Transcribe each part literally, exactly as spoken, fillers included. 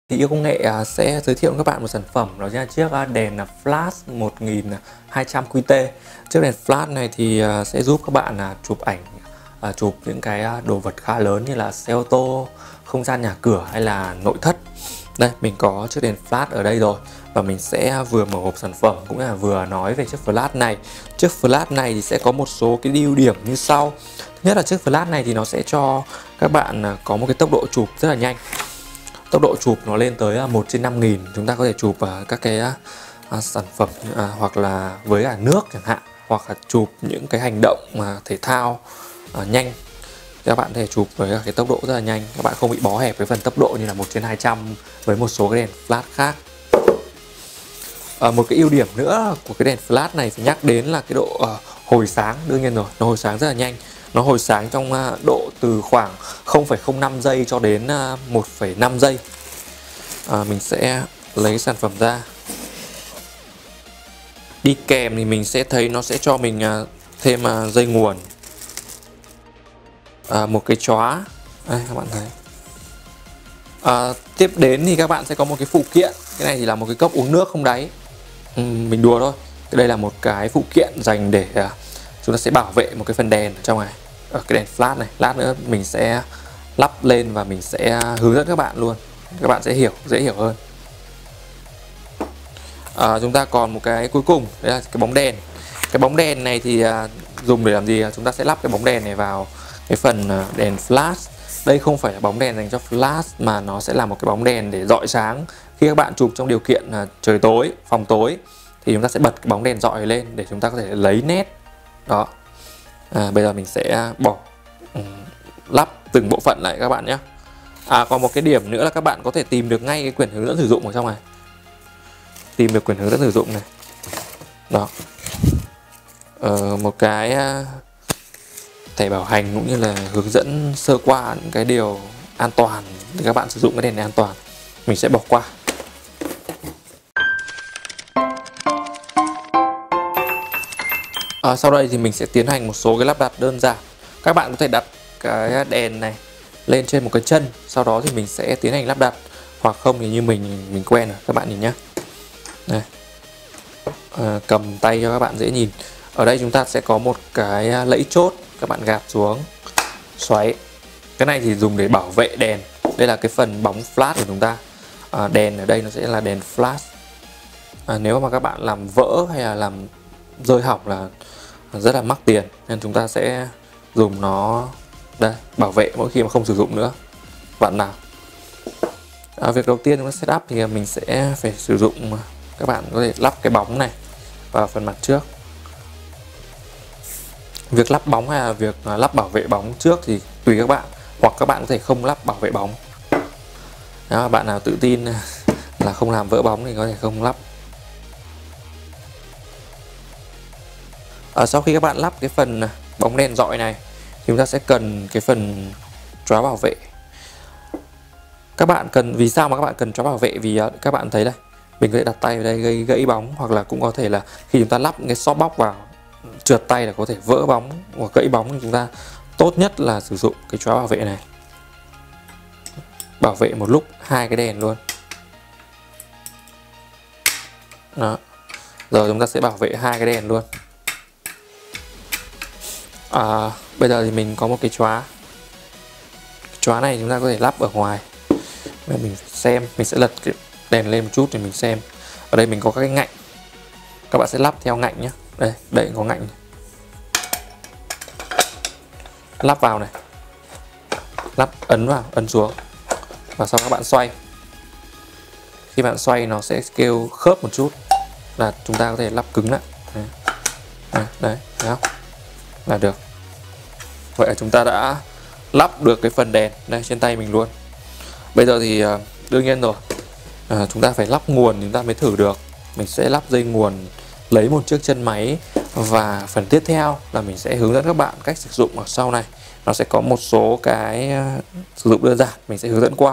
Thì Yêu Công Nghệ à, sẽ giới thiệu với các bạn một sản phẩm, đó là chiếc à, đèn à, flash một nghìn hai trăm Q T. Chiếc đèn flash này thì à, sẽ giúp các bạn à, chụp ảnh, à, chụp những cái à, đồ vật khá lớn như là xe ô tô, không gian nhà cửa hay là nội thất. Đây, mình có chiếc đèn flash ở đây rồi, và mình sẽ vừa mở hộp sản phẩm cũng là vừa nói về chiếc flash này. Chiếc flash này thì sẽ có một số cái ưu điểm như sau. Thứ nhất là chiếc flash này thì nó sẽ cho các bạn có một cái tốc độ chụp rất là nhanh. Tốc độ chụp nó lên tới một trên năm nghìn. Chúng ta có thể chụp các cái à, sản phẩm à, hoặc là với cả nước chẳng hạn, hoặc là chụp những cái hành động mà thể thao à, nhanh. Các bạn có thể chụp với cái tốc độ rất là nhanh, các bạn không bị bó hẹp với phần tốc độ như là một trên hai trăm với một số cái đèn flash khác. À, một cái ưu điểm nữa của cái đèn flash này phải nhắc đến là cái độ uh, hồi sáng. Đương nhiên rồi, nó hồi sáng rất là nhanh. Nó hồi sáng trong uh, độ từ khoảng không phẩy không năm giây cho đến uh, một phẩy năm giây. à, Mình sẽ lấy sản phẩm ra. Đi kèm thì mình sẽ thấy nó sẽ cho mình uh, thêm uh, dây nguồn, à, một cái chóa đây các bạn thấy. à, Tiếp đến thì các bạn sẽ có một cái phụ kiện. Cái này thì là một cái cốc uống nước không đáy. ừ, Mình đùa thôi. Đây là một cái phụ kiện dành để uh, chúng ta sẽ bảo vệ một cái phần đèn ở trong này, ở cái đèn flash này. Lát nữa mình sẽ lắp lên và mình sẽ hướng dẫn các bạn luôn, các bạn sẽ hiểu, dễ hiểu hơn. à, Chúng ta còn một cái cuối cùng, đấy là cái bóng đèn. Cái bóng đèn này thì uh, dùng để làm gì? Chúng ta sẽ lắp cái bóng đèn này vào cái phần uh, đèn flash. Đây không phải là bóng đèn dành cho flash, mà nó sẽ là một cái bóng đèn để rọi sáng. Khi các bạn chụp trong điều kiện uh, trời tối, phòng tối, thì chúng ta sẽ bật cái bóng đèn rọi lên để chúng ta có thể lấy nét. Đó. À, bây giờ mình sẽ bỏ um, lắp từng bộ phận lại các bạn nhé. À, còn một cái điểm nữa là các bạn có thể tìm được ngay cái quyển hướng dẫn sử dụng ở trong này. Tìm được quyển hướng dẫn sử dụng này. Đó. Ờ, một cái uh, thẻ bảo hành cũng như là hướng dẫn sơ qua những cái điều an toàn để các bạn sử dụng cái đèn này an toàn. Mình sẽ bỏ qua. À, sau đây thì mình sẽ tiến hành một số cái lắp đặt đơn giản. Các bạn có thể đặt cái đèn này lên trên một cái chân, sau đó thì mình sẽ tiến hành lắp đặt. Hoặc không thì như mình mình quen rồi, các bạn nhìn nhé. Đây. À, cầm tay cho các bạn dễ nhìn. Ở đây chúng ta sẽ có một cái lẫy chốt, các bạn gạt xuống, xoáy. Cái này thì dùng để bảo vệ đèn. Đây là cái phần bóng flash của chúng ta. à, Đèn ở đây nó sẽ là đèn flash. à, Nếu mà các bạn làm vỡ hay là làm rơi hỏng là rất là mắc tiền, nên chúng ta sẽ dùng nó đây bảo vệ mỗi khi mà không sử dụng nữa. Bạn nào à, việc đầu tiên chúng ta setup thì mình sẽ phải sử dụng, các bạn có thể lắp cái bóng này vào phần mặt trước. Việc lắp bóng hay là việc lắp bảo vệ bóng trước thì tùy các bạn, hoặc các bạn có thể không lắp bảo vệ bóng. Nếu bạn nào tự tin là không làm vỡ bóng thì có thể không lắp. À, sau khi các bạn lắp cái phần bóng đèn rọi này thì chúng ta sẽ cần cái phần chóa bảo vệ. Các bạn cần, vì sao mà các bạn cần chóa bảo vệ? Vì uh, các bạn thấy đây, mình có thể đặt tay vào đây gây gãy bóng, hoặc là cũng có thể là khi chúng ta lắp cái xóp bóc vào trượt tay là có thể vỡ bóng hoặc gãy bóng. Thì chúng ta tốt nhất là sử dụng cái chóa bảo vệ này, bảo vệ một lúc hai cái đèn luôn. Đó. Rồi chúng ta sẽ bảo vệ hai cái đèn luôn. À, bây giờ thì mình có một cái chóa. Cái chóa này chúng ta có thể lắp ở ngoài. Mình xem, mình sẽ lật cái đèn lên một chút để mình xem. Ở đây mình có các cái ngạnh, các bạn sẽ lắp theo ngạnh nhé. Đây, đây có ngạnh. Lắp vào này, lắp ấn vào, ấn xuống, và sau các bạn xoay. Khi bạn xoay nó sẽ kêu khớp một chút là chúng ta có thể lắp cứng lại. Đấy, đấy, đấy thấy không? Là được. Vậy là chúng ta đã lắp được cái phần đèn đây trên tay mình luôn. Bây giờ thì uh, đương nhiên rồi, uh, chúng ta phải lắp nguồn chúng ta mới thử được. Mình sẽ lắp dây nguồn, lấy một chiếc chân máy, và phần tiếp theo là mình sẽ hướng dẫn các bạn cách sử dụng ở sau này. Nó sẽ có một số cái uh, sử dụng đơn giản, mình sẽ hướng dẫn qua.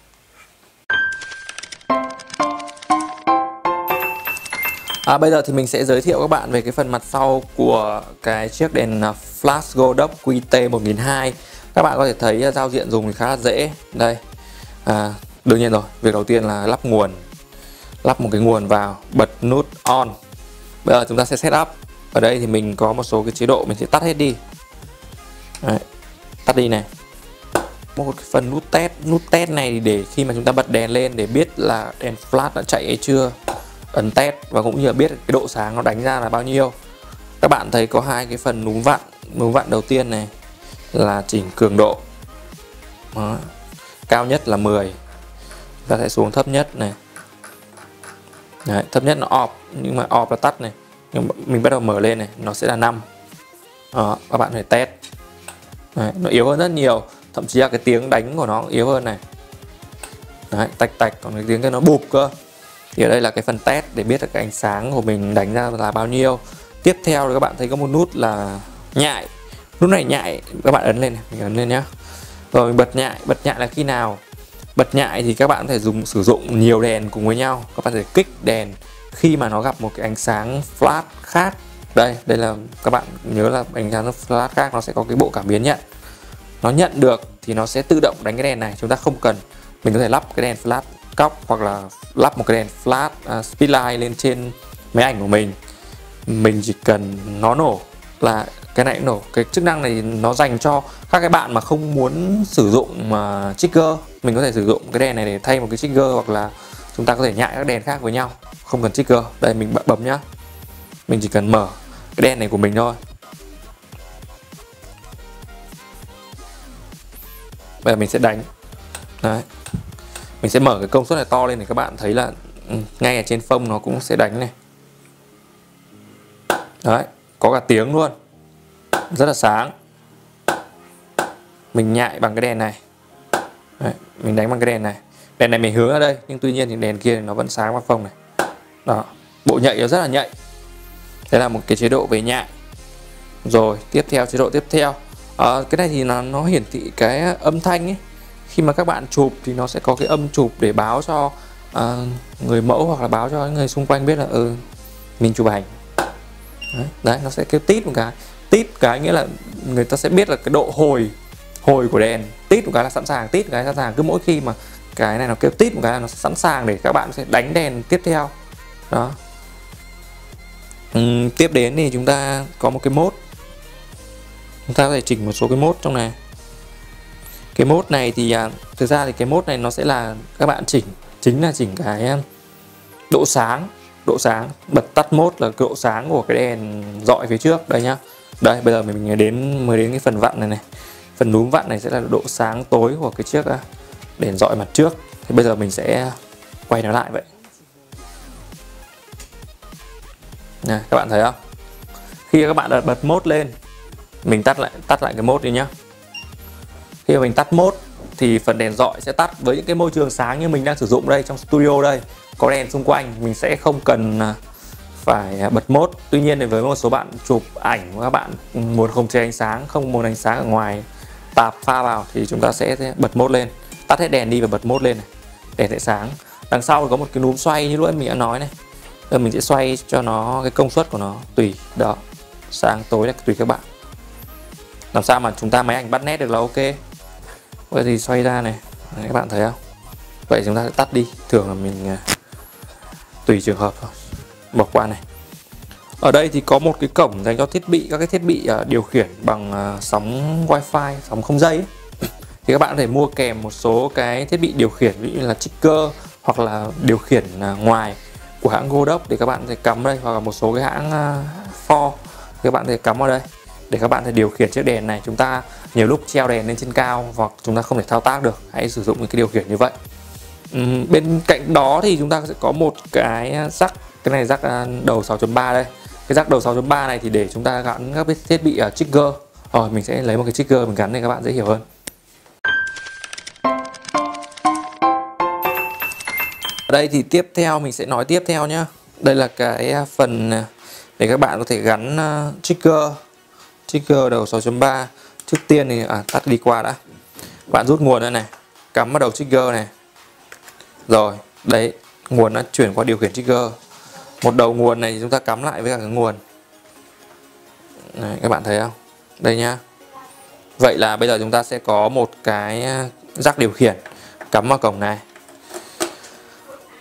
À, bây giờ thì mình sẽ giới thiệu các bạn về cái phần mặt sau của cái chiếc đèn Flash Godox Q T một nghìn hai trăm. Các bạn có thể thấy giao diện dùng thì khá là dễ. Đây, à, Đương nhiên rồi, việc đầu tiên là lắp nguồn. Lắp một cái nguồn vào, bật nút on. Bây giờ chúng ta sẽ setup. Ở đây thì mình có một số cái chế độ mình sẽ tắt hết đi. Đấy, tắt đi này. Một cái phần nút test, nút test này thì để khi mà chúng ta bật đèn lên để biết là đèn flash đã chạy hay chưa. Ấn test và cũng như là biết cái độ sáng nó đánh ra là bao nhiêu. Các bạn thấy có hai cái phần núm vặn. Núm vặn đầu tiên này là chỉnh cường độ. Đó. Cao nhất là mười. Ta sẽ xuống thấp nhất này. Đấy, thấp nhất nó off, nhưng mà off là tắt này. Nhưng mình bắt đầu mở lên này, nó sẽ là năm. Đó, các bạn phải test. Đấy, nó yếu hơn rất nhiều, thậm chí là cái tiếng đánh của nó yếu hơn này. Đấy, tạch tạch, còn cái tiếng cái nó bụp cơ. Thì ở đây là cái phần test để biết được cái ánh sáng của mình đánh ra là bao nhiêu. Tiếp theo thì các bạn thấy có một nút là nhại. Nút này nhại, các bạn ấn lên này, mình ấn lên nhá. Rồi mình bật nhại, bật nhại là khi nào? Bật nhại thì các bạn có thể dùng sử dụng nhiều đèn cùng với nhau. Các bạn có thể kích đèn khi mà nó gặp một cái ánh sáng flash khác. Đây, đây là các bạn nhớ là ánh sáng flash khác nó sẽ có cái bộ cảm biến nhận. Nó nhận được thì nó sẽ tự động đánh cái đèn này, chúng ta không cần. Mình có thể lắp cái đèn flash cóc hoặc là lắp một cái đèn flash uh, speedlight lên trên máy ảnh của mình. Mình chỉ cần nó nổ là cái này cũng nổ. Cái chức năng này nó dành cho các cái bạn mà không muốn sử dụng uh, trigger. Mình có thể sử dụng cái đèn này để thay một cái trigger, hoặc là chúng ta có thể nhại các đèn khác với nhau, không cần trigger. Đây mình bấm nhá. Mình chỉ cần mở cái đèn này của mình thôi. Bây giờ mình sẽ đánh. Đấy. Mình sẽ mở cái công suất này to lên để các bạn thấy là ngay ở trên phông nó cũng sẽ đánh này. Đấy, có cả tiếng luôn. Rất là sáng. Mình nhại bằng cái đèn này. Đấy, mình đánh bằng cái đèn này. Đèn này mình hướng ở đây, nhưng tuy nhiên thì đèn kia thì nó vẫn sáng vào phông này. Đó, bộ nhạy nó rất là nhạy. Đây là một cái chế độ về nhại. Rồi, tiếp theo chế độ tiếp theo. À, cái này thì nó, nó hiển thị cái âm thanh ấy. Khi mà các bạn chụp thì nó sẽ có cái âm chụp để báo cho à, người mẫu hoặc là báo cho những người xung quanh biết là ừ, mình chụp ảnh. Đấy, đấy, nó sẽ kêu tít một cái. Tít cái nghĩa là người ta sẽ biết là cái độ hồi hồi của đèn. Tít một cái là sẵn sàng, tít một cái sẵn sàng. Cứ mỗi khi mà cái này nó kêu tít một cái là nó sẵn sàng để các bạn sẽ đánh đèn tiếp theo. Đó. Uhm, tiếp đến thì chúng ta có một cái mode. Chúng ta có thể chỉnh một số cái mode trong này. Cái mode này thì à, thực ra thì cái mode này nó sẽ là các bạn chỉnh, chính là chỉnh cái độ sáng. Độ sáng, bật tắt mode là độ sáng của cái đèn dọi phía trước. Đây nhá. Đây, bây giờ mình đến mới đến cái phần vặn này này. Phần núm vặn này sẽ là độ sáng tối của cái chiếc đèn dọi mặt trước. Thì bây giờ mình sẽ quay nó lại vậy. Này, các bạn thấy không? Khi các bạn đặt bật mode lên, mình tắt lại tắt lại cái mode đi nhá. Khi mà mình tắt mode thì phần đèn dọi sẽ tắt với những cái môi trường sáng như mình đang sử dụng đây trong studio đây. Có đèn xung quanh, mình sẽ không cần phải bật mode. Tuy nhiên thì với một số bạn chụp ảnh các bạn muốn khống chế ánh sáng, không muốn ánh sáng ở ngoài tạp pha vào thì chúng ta sẽ bật mode lên. Tắt hết đèn đi và bật mode lên này. Đèn sẽ sáng. Đằng sau có một cái núm xoay như lúc mình đã nói này. Rồi mình sẽ xoay cho nó cái công suất của nó tùy. Đó. Sáng tối là tùy các bạn. Làm sao mà chúng ta máy ảnh bắt nét được là ok. Vậy thì xoay ra này. Đấy, các bạn thấy không? Vậy chúng ta sẽ tắt đi. Thường là mình tùy trường hợp thôi. Bỏ qua này. Ở đây thì có một cái cổng dành cho thiết bị, các cái thiết bị điều khiển bằng sóng wifi, sóng không dây ấy. Thì các bạn có thể mua kèm một số cái thiết bị điều khiển, ví dụ như là trigger hoặc là điều khiển ngoài của hãng Godox để các bạn có thể cắm đây, hoặc là một số cái hãng Ford thì các bạn có thể cắm vào đây để các bạn có thể điều khiển chiếc đèn này. Chúng ta nhiều lúc treo đèn lên trên cao hoặc chúng ta không thể thao tác được, hãy sử dụng cái điều khiển như vậy. Uhm, bên cạnh đó thì chúng ta sẽ có một cái jack, cái này jack đầu sáu chấm ba đây. Cái jack đầu sáu chấm ba này thì để chúng ta gắn các thiết bị uh, trigger. Rồi mình sẽ lấy một cái trigger mình gắn để các bạn dễ hiểu hơn. Ở đây thì tiếp theo mình sẽ nói tiếp theo nhá. Đây là cái phần để các bạn có thể gắn uh, trigger trigger đầu sáu chấm ba. Trước tiên thì à, tắt đi qua đã. Bạn rút nguồn ra này, cắm vào đầu trigger này. Rồi, đấy, nguồn nó chuyển qua điều khiển trigger. Một đầu nguồn này chúng ta cắm lại với cả cái nguồn. Đấy, các bạn thấy không? Đây nhá. Vậy là bây giờ chúng ta sẽ có một cái jack điều khiển cắm vào cổng này.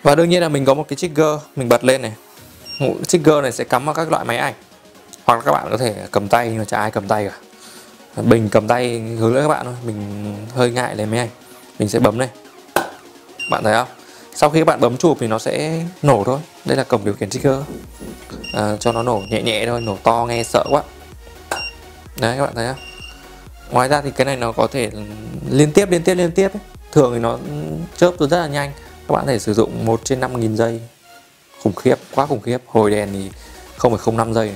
Và đương nhiên là mình có một cái trigger mình bật lên này. Trigger này sẽ cắm vào các loại máy ảnh, hoặc là các bạn có thể cầm tay, nhưng mà chả ai cầm tay cả. Mình cầm tay hướng dẫn các bạn thôi, mình hơi ngại lấy máy ảnh. Mình sẽ bấm này, bạn thấy không? Sau khi các bạn bấm chụp thì nó sẽ nổ thôi. Đây là cổng điều khiển trigger, à, cho nó nổ nhẹ nhẹ thôi, nổ to nghe sợ quá. Đấy các bạn thấy không? Ngoài ra thì cái này nó có thể liên tiếp liên tiếp liên tiếp ấy. Thường thì nó chớp rất là nhanh. Các bạn có thể sử dụng một trên năm nghìn giây. Khủng khiếp, quá khủng khiếp. Hồi đèn thì không phẩy không năm giây này.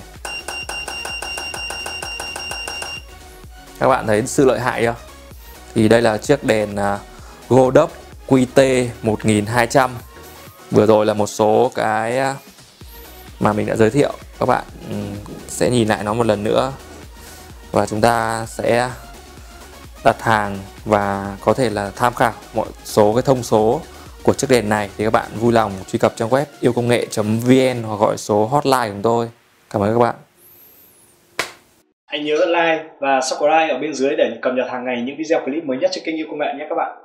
Các bạn thấy sự lợi hại chưa? Thì đây là chiếc đèn uh, Godox Q T một nghìn hai trăm. Vừa rồi là một số cái uh, mà mình đã giới thiệu. Các bạn um, sẽ nhìn lại nó một lần nữa, và chúng ta sẽ đặt hàng và có thể là tham khảo một số cái thông số của chiếc đèn này. Thì các bạn vui lòng truy cập trang web yêu công nghệ chấm vn hoặc gọi số hotline của chúng tôi. Cảm ơn các bạn. Hãy nhớ like và subscribe ở bên dưới để cập nhật hàng ngày những video clip mới nhất trên kênh Yêu Công Nghệ nhé các bạn.